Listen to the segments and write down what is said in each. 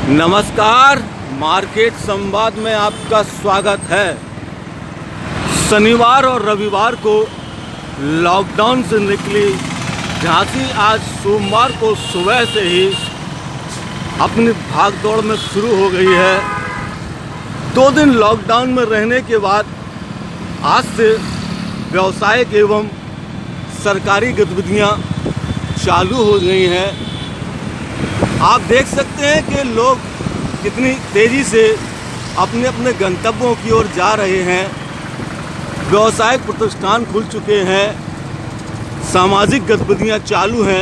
नमस्कार, मार्केट संवाद में आपका स्वागत है। शनिवार और रविवार को लॉकडाउन से निकली झांसी आज सोमवार को सुबह से ही अपनी भागदौड़ में शुरू हो गई है। 2 दिन लॉकडाउन में रहने के बाद आज से व्यावसायिक एवं सरकारी गतिविधियां चालू हो गई हैं। आप देख सकते हैं कि लोग कितनी तेज़ी से अपने अपने गंतव्यों की ओर जा रहे हैं। व्यावसायिक प्रतिष्ठान खुल चुके हैं, सामाजिक गतिविधियां चालू हैं।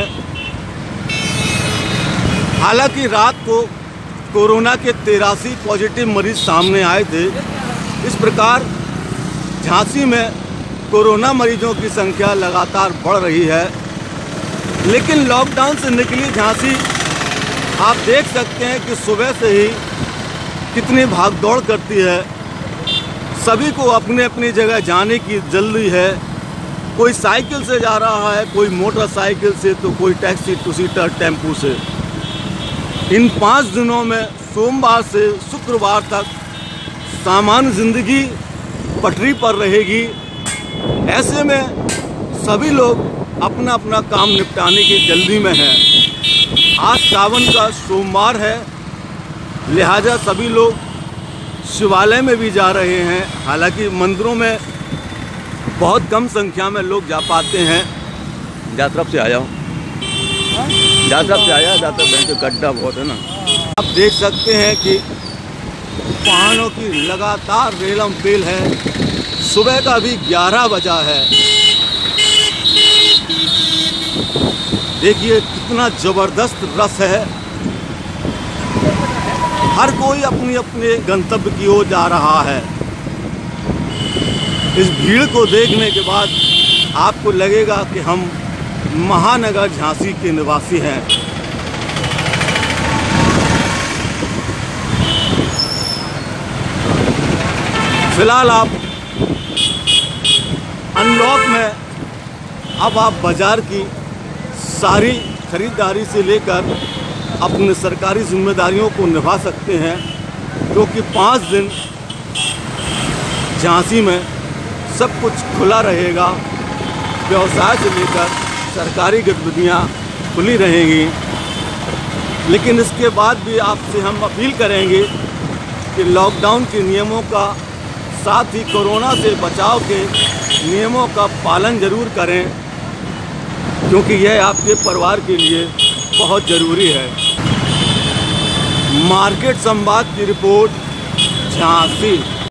हालांकि रात को कोरोना के 83 पॉजिटिव मरीज सामने आए थे। इस प्रकार झांसी में कोरोना मरीजों की संख्या लगातार बढ़ रही है। लेकिन लॉकडाउन से निकली झांसी आप देख सकते हैं कि सुबह से ही कितनी भागदौड़ करती है। सभी को अपने अपनी जगह जाने की जल्दी है। कोई साइकिल से जा रहा है, कोई मोटरसाइकिल से, तो कोई टैक्सी, टू सीटर, टेम्पू से। इन 5 दिनों में सोमवार से शुक्रवार तक सामान्य जिंदगी पटरी पर रहेगी। ऐसे में सभी लोग अपना अपना काम निपटाने की जल्दी में हैं। आज सावन का सोमवार है, लिहाजा सभी लोग शिवालय में भी जा रहे हैं। हालांकि मंदिरों में बहुत कम संख्या में लोग जा पाते हैं। यात्रा से आया हूँ, यात्रा से आया, यात्रा में गड्ढा बहुत है ना। आप देख सकते हैं कि वाहनों की लगातार रेलम पेल है। सुबह का अभी 11 बजा है। देखिए कितना ज़बरदस्त रस है। हर कोई अपने अपने गंतव्य की ओर जा रहा है। इस भीड़ को देखने के बाद आपको लगेगा कि हम महानगर झांसी के निवासी हैं। फिलहाल आप अनलॉक में अब आप बाजार की सारी खरीदारी से लेकर अपने सरकारी जिम्मेदारियों को निभा सकते हैं, क्योंकि 5 दिन झांसी में सब कुछ खुला रहेगा। व्यवसाय से लेकर सरकारी गतिविधियां खुली रहेंगी। लेकिन इसके बाद भी आपसे हम अपील करेंगे कि लॉकडाउन के नियमों का, साथ ही कोरोना से बचाव के नियमों का पालन जरूर करें, क्योंकि यह आपके परिवार के लिए बहुत ज़रूरी है। मार्केट संवाद की रिपोर्ट, झांसी।